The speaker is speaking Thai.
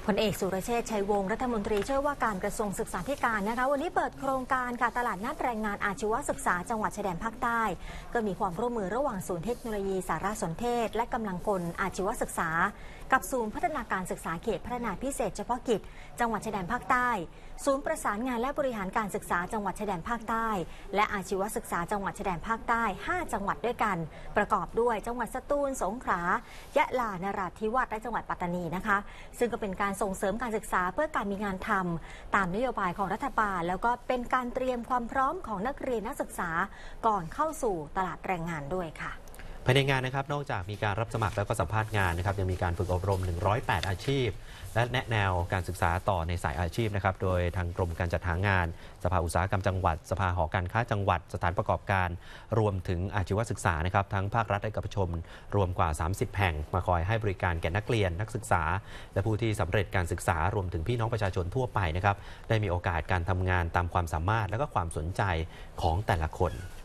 พลเอกสุรเชษฐ์ชัยวงศ์รัฐมนตรีช่วยว่าการกระทรวงศึกษาธิการนะคะวันนี้เปิดโครงการค่ะตลาดนัดแรงงานอาชีวศึกษาจังหวัดชายแดนภาคใต้ก็มีความร่วมมือระหว่างศูนย์เทคโนโลยีสารสนเทศและกำลังพลอาชีวศึกษากับศูนย์พัฒนาการศึกษาเขตพัฒนาพิเศษเฉพาะกิจจังหวัดชายแดนภาคใต้ศูนย์ประสานงานและบริหารการศึกษาจังหวัดชายแดนภาคใต้และอาชีวศึกษาจังหวัดชายแดนภาคใต้5จังหวัดด้วยกันประกอบด้วยจังหวัดสตูลสงขลายะลานราธิวาสและจังหวัดปัตตานีนะคะซึ่งก็เป็นการส่งเสริมการศึกษาเพื่อการมีงานทำตามนโยบายของรัฐบาลแล้วก็เป็นการเตรียมความพร้อมของนักเรียนนักศึกษาก่อนเข้าสู่ตลาดแรงงานด้วยค่ะภายในงานนะครับนอกจากมีการรับสมัครแล้วก็สัมภาษณ์งานนะครับยังมีการฝึกอบรม108อาชีพและแนะแนวการศึกษาต่อในสายอาชีพนะครับโดยทางกรมการจัดหางานสภาอุตสาหกรรมจังหวัดสภาหอการค้าจังหวัดสถานประกอบการรวมถึงอาชีวศึกษานะครับทั้งภาครัฐและเอกชนรวมกว่า30แห่งมาคอยให้บริการแก่นักเรียนนักศึกษาและผู้ที่สำเร็จการศึกษารวมถึงพี่น้องประชาชนทั่วไปนะครับได้มีโอกาสการทำงานตามความสามารถและก็ความสนใจของแต่ละคน